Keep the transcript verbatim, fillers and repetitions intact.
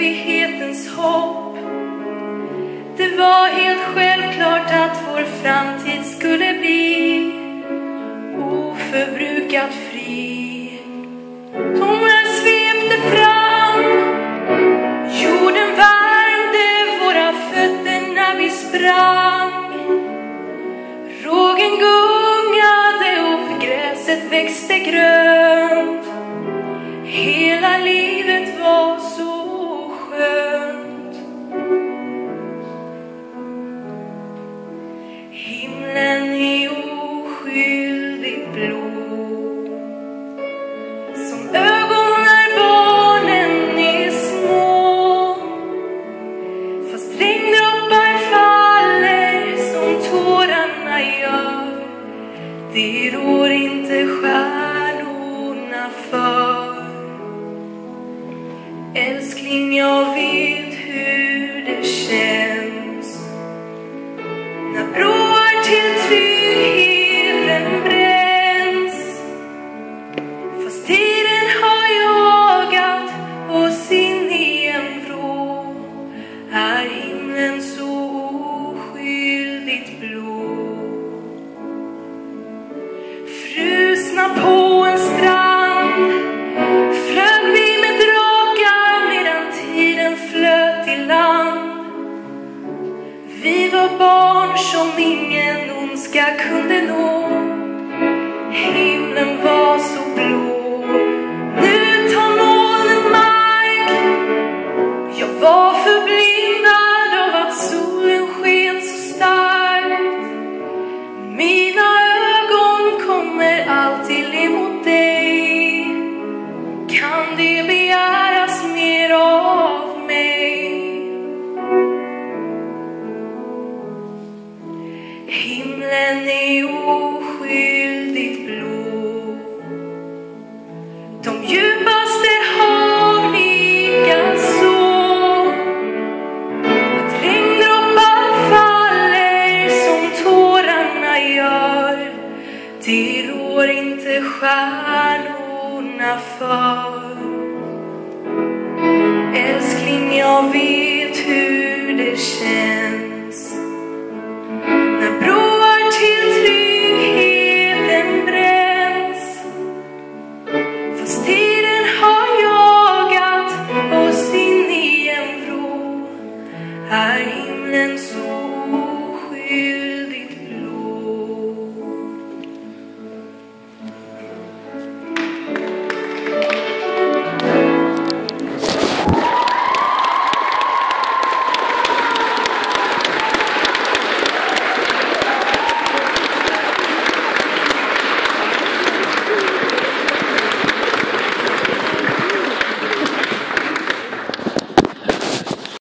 evighetens hopp. Det var helt självklart att vår framtid skulle bli oförbrukat fri. Tonen svepte fram, jorden värmde våra fötter när vi sprang. Rågen gungade och gräset växte grönt. Hela livet var så skönt. Himlen är oskyldigt blå, som ögon när barnen är små. Fast regndroppar faller som tårarna gör, det rår inte stjärnorna för. Älskling, jag vet hur det känns när broar till tryggheten bränns. Fast tiden har jagat oss in i en vrå, är himlen så oskyldigt blå. Frusna på en strand flög vi med drakar medan tiden flöt i land. Vi var barn som ingen ondska kunde nå. Himlen var så blå. Nu tar molnen mark. Jag var förblindad av att solen sken så starkt. Mina ögon kommer alltid emot dig. Kan det begäras mer av mig? Himlen är oskyldigt blå. De djupaste hav likaså. Att regndroppar faller som tårarna gör, det rår inte stjärnorna för. Älskling, jag vet